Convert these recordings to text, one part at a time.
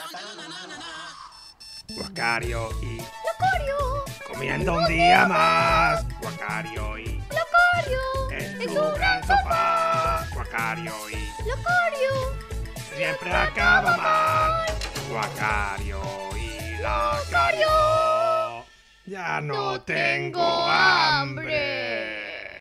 Guacario y... ¡Locario! Comiendo un día más. Guacario y... ¡Locario! En su gran sofá. Guacario y... ¡Locario! Siempre acaba mal. Guacario y Lacario. Ya no tengo hambre.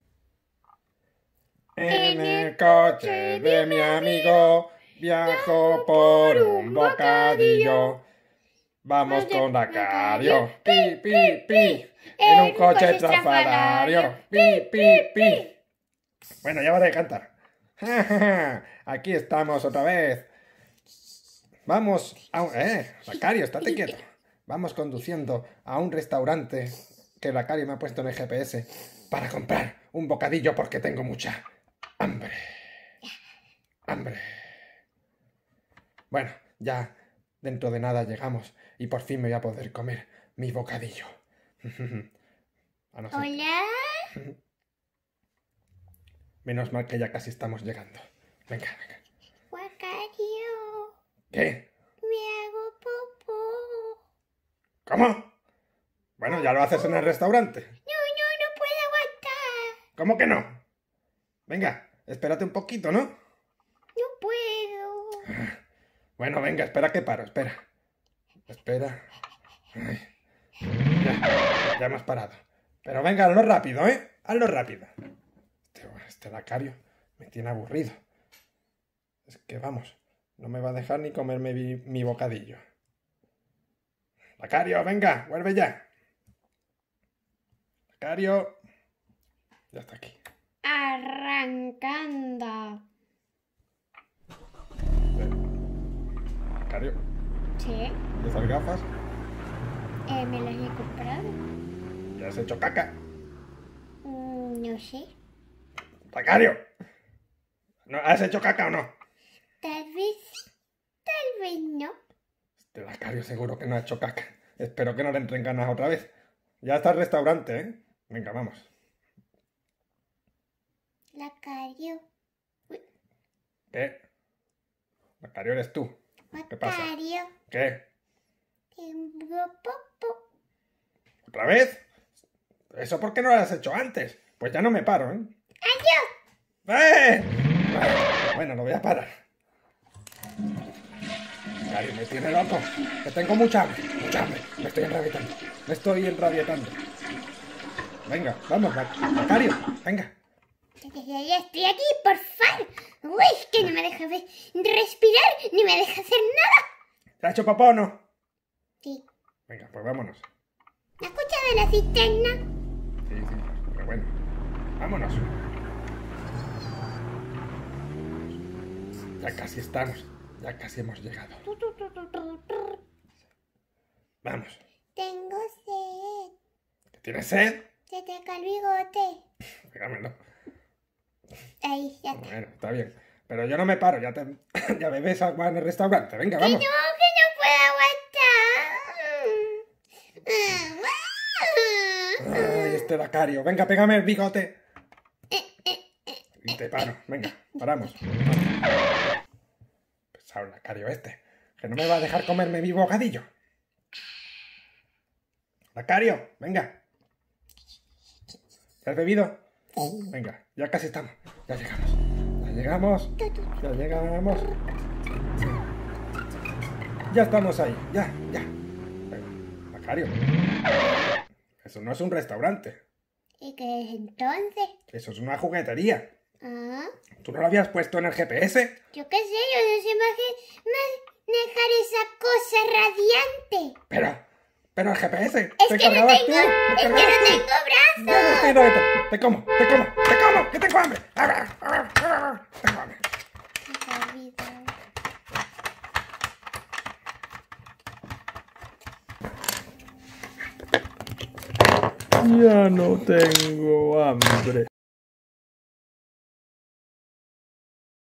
En el coche de mi amigo viajo por un bocadillo. Vamos con Lacario, pi, pi, pi. En un coche estrafalario, pi, pi, pi. Bueno, ya vale de cantar. Aquí estamos otra vez. Vamos a un... Lacario, estate quieto. Vamos conduciendo a un restaurante que Lacario me ha puesto en el GPS para comprar un bocadillo porque tengo mucha hambre. Hambre. Bueno, ya dentro de nada llegamos y por fin me voy a poder comer mi bocadillo. Hola. Menos mal que ya casi estamos llegando. Venga, venga. Guacario, ¿Qué? me hago popó. ¿Cómo? Bueno, ya lo haces en el restaurante. No puedo aguantar. ¿Cómo que no? Venga, espérate un poquito, ¿no? No puedo. Bueno, venga, espera que paro, espera. Espera. Ay. Ya hemos parado. Pero venga, hazlo rápido, ¿eh? Hazlo rápido. Este Lacario me tiene aburrido. Es que vamos, no me va a dejar ni comerme mi bocadillo. Lacario, venga, vuelve ya. Lacario. Ya está aquí. Arrancando. Lacario, Sí, ¿y esas gafas? me las he comprado. ¿Ya has hecho caca? No sé. Lacario, ¿no has hecho caca o no? Tal vez no. Este Lacario seguro que no ha hecho caca. Espero que no le entren ganas otra vez. Ya está el restaurante, ¿eh? Venga, vamos. Lacario. ¿Qué? Lacario eres tú. ¿Qué pasa? Lacario, ¿Qué? tengo popó. ¿Otra vez? ¿Eso por qué no lo has hecho antes? Pues ya no me paro, ¿eh? ¡Adiós! Bueno, lo voy a parar. Lacario, me tiene loco. Que tengo mucha hambre. Mucha hambre. Me estoy enrabietando. Me estoy enrabietando. Venga, vamos, Lacario. Venga. Ya estoy aquí, por favor. Uy, es que no me deja respirar ni me deja hacer nada. ¿Te has hecho papá o no? Sí. Venga, pues vámonos. ¿Me has escuchado la cisterna? Sí, pero bueno. Vámonos. Ya casi estamos. Ya casi hemos llegado. Vamos. Tengo sed. ¿Tienes sed? Se te cae el bigote. Dígamelo. Ahí, ya está. Bueno, está bien. Pero yo no me paro. Ya bebes agua en el restaurante. Venga, vamos. Que no puedo aguantar. Ay, este Lacario. Venga, pégame el bigote. Y te paro. Venga, paramos. Pesado el Lacario este. Que no me va a dejar comerme mi bocadillo. Lacario, venga. ¿Te has bebido? Venga, ya casi estamos. Ya llegamos. Ya llegamos. Ya llegamos. Ya estamos ahí. Ya. Venga, Lacario. Eso no es un restaurante. ¿Y qué es entonces? Eso es una juguetería. Ah, ¿Tú no lo habías puesto en el GPS? yo qué sé, yo no sé manejar esa cosa radiante. Pero el GPS. Es te que no cargabas tengo, tú, te es que cargabas no tú. tengo brazos. No, te como, que tengo hambre. Tengo hambre. Ya no tengo hambre.